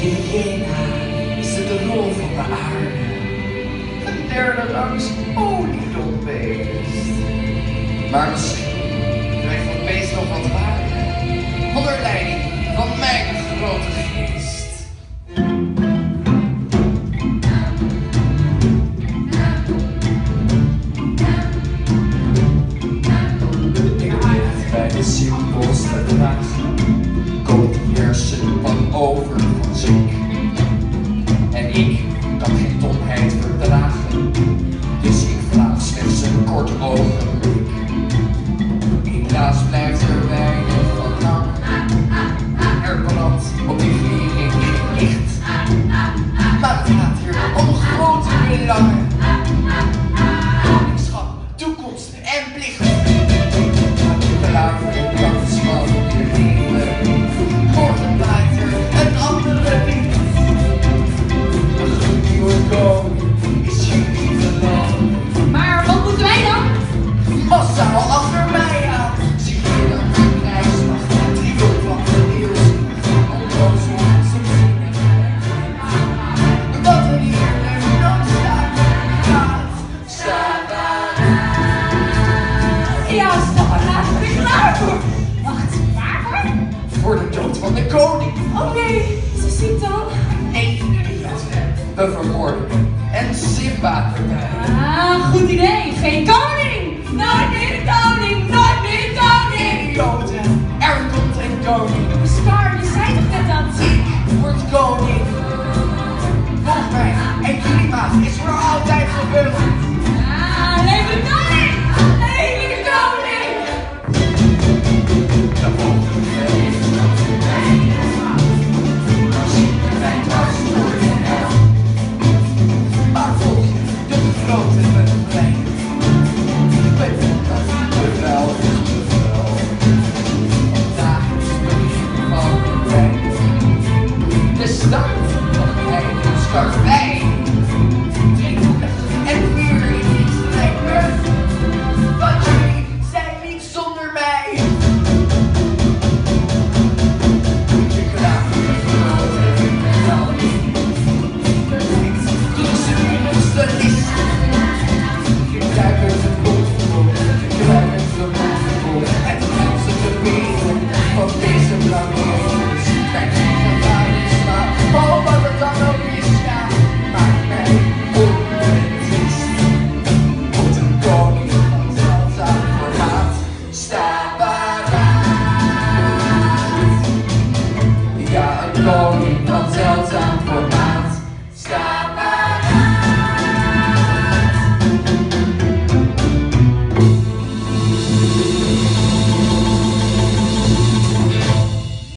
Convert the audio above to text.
In Jena is het de rol van de aarde. Een derde rangs oliedombeest. Maar misschien blijft dat beest nog wat waarde. Onder leiding van mijn grote geest. Bij de simpelste dragen komt die hersenpan over van ziek. En ik kan geen domheid verdragen, dus ik vraag slechts een kort ogenblik. Helaas blijft er weinig van hangen, er brandt op die vliering geen licht. Maar het gaat hier om grote belangen, koningschap, toekomst en plicht. Klaar voor de kans van je leven. Morgen draait er een andere wind. De gloednieuwe koning is jullie verloren. Maar wat moeten wij dan? Massaal achter mij aan. Zie je dan de krijgsmacht, trio van de eeuw. Onloos onze zingen. Dat we hier de noodzaak gaat. Ja, stop maar laat ik er klaar voor. Wacht, waarvoor? Voor de dood van de koning. Oh nee, ze ziet dan. Nee, we vermoorden hem. En Simba erbij. Ah, goed idee. Geen koning. Nooit meer koning. Nooit meer koning. Idioten, er komt een koning. Scar, je zei toch net dat? Ik word koning. Volg mij en jullie maat is voor altijd gebeurd. Ah, leven de koning. Leven de koning. De volgende veld. Dan zie je mij dwars door de hel. Maar volg je de grote bevrijding. Weet je dat bevel is bevel. Vandaag is het begin van de tijd. De start van het heidenskastij. En vuur in die strijd. Want jullie zijn niet zonder mij. Je graag de grote bevel. Toen ze minste list. Je duikert het bovenop. Je duikert de bovenop. En toen gaan ze te beren van deze blauwjes. Kijk, mijn vader is waar. Oh, wat het dan ook is, ja. Maakt mij onbetwist. Tot een koning van zeldzaam formaat. Sta paraat. Ja, een koning van zeldzaam formaat.